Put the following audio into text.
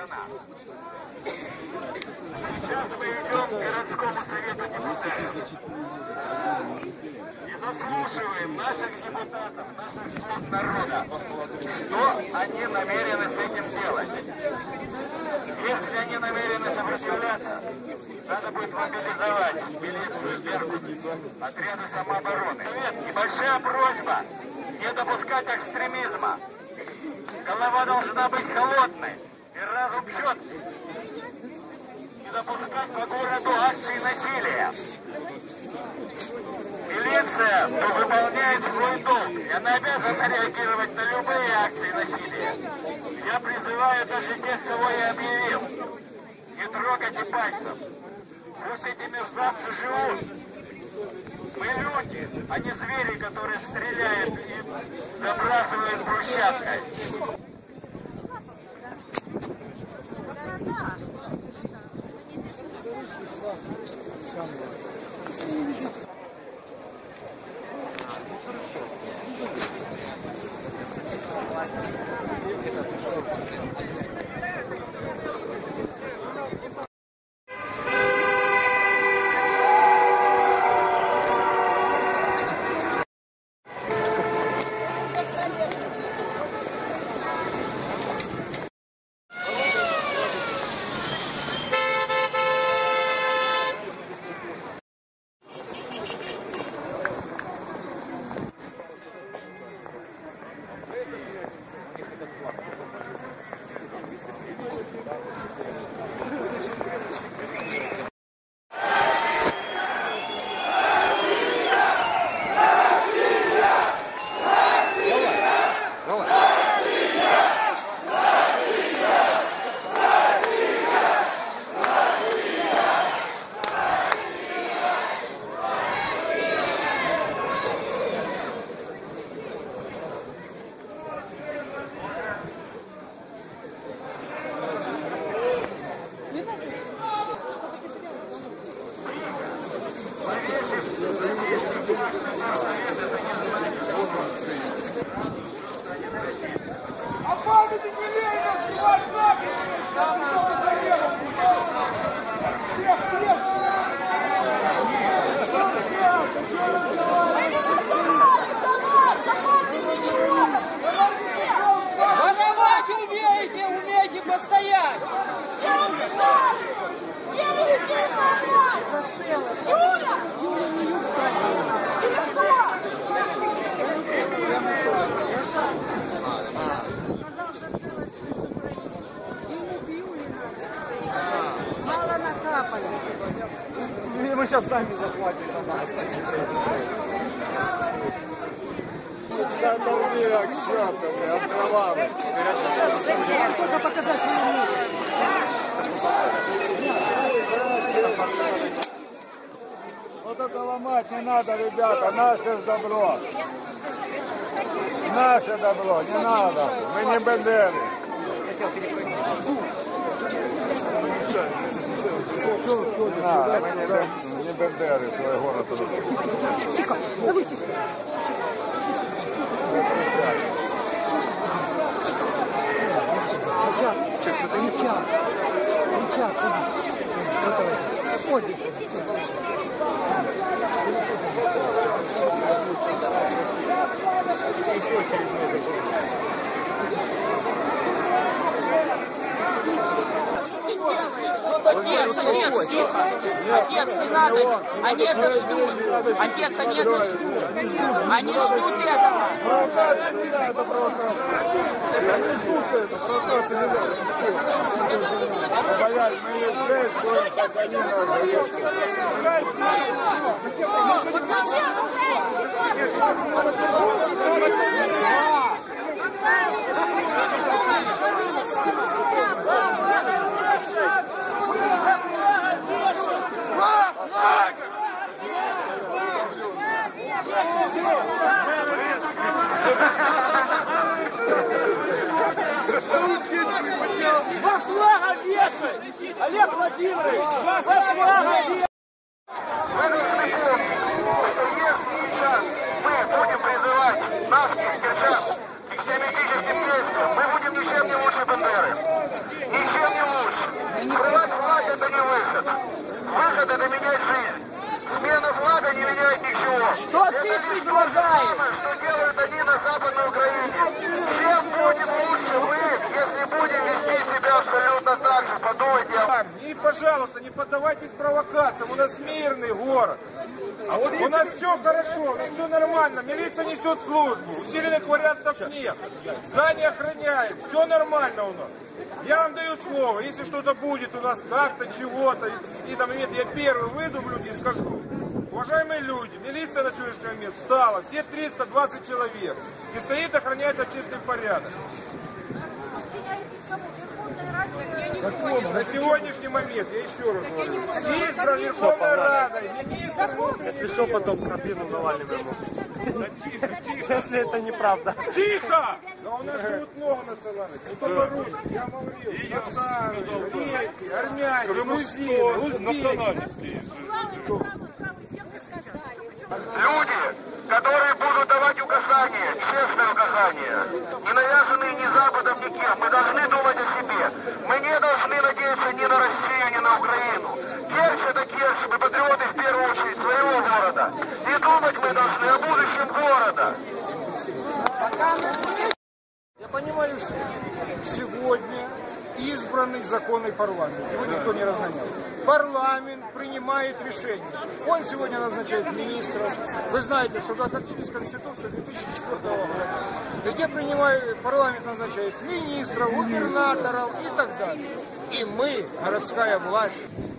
страна. Сейчас мы идем к городскому совету депутатов и заслушиваем наших депутатов, наших слуг народа, что они намерены с этим делать. Если они намерены сопротивляться, надо будет мобилизовать милицию, Беркут, отряды самообороны. Небольшая просьба не допускать экстремизма. Голова должна быть холодной и разум четкий. Не допускать по городу акции насилия. Милиция выполняет свой долг, и она обязана реагировать на любые акции насилия. Я призываю даже тех, кого я объявил, не трогайте пальцев. Пусть эти мерзавцы живут. Мы люди, а не звери, которые стреляют и забрасывают брусчаткой. Мы сейчас сами захватим нас. Оторви аксиатами, отрывали. Только показать свою. Вот это ломать не надо, ребята, наше добро. Наше добро, не надо. Мы не бандеры. Мы не бандеры, свой город. Тихо, давай. Сейчас, это не час. Не час, ходит. Еще очередной. Отец, тихо. Отец, не надо. Они это ждут. Отец, они это ждут. Они ждут этого. Два флага вешай! Олег Владимирович! Два флага вешай! Сейчас мы будем призывать нас, кирчан, к семантическим действиям. Мы будем ничем не лучше Бандеры. Ничем не несет службу. Усиленных вариантов нет. Здание охраняет. Все нормально у нас. Я вам даю слово, если что-то будет у нас как-то, чего-то, и там нет, я первый выйду в люди и скажу. Уважаемые люди, милиция на сегодняшний момент встала, все 320 человек, и стоит, охраняет общественный порядок. На сегодняшний момент, я еще раз говорю, министр Верховной Рады, министр... Если что, потом картину наваливаем. Если это неправда. Тихо! Да у нас живут много национальностей. Не только русские, я говорил, татары, греки, армяне, грузины, узбеки. Люди, которые будут давать указания, честные указания, не навязанные ни Западом, ни кем, мы должны думать о себе. Мы не должны надеяться ни на Россию, ни на Украину. Керчь это Керчь, мы патриоты в первую очередь своего города. И думать мы должны о будущем города. Я понимаю, сегодня избранный законный парламент, его никто не разгонял. Парламент принимает решение. Он сегодня назначает министров. Вы знаете, что в 20 из Конституции 2004 года, где парламент назначает министров, губернаторов и так далее. И мы, городская власть,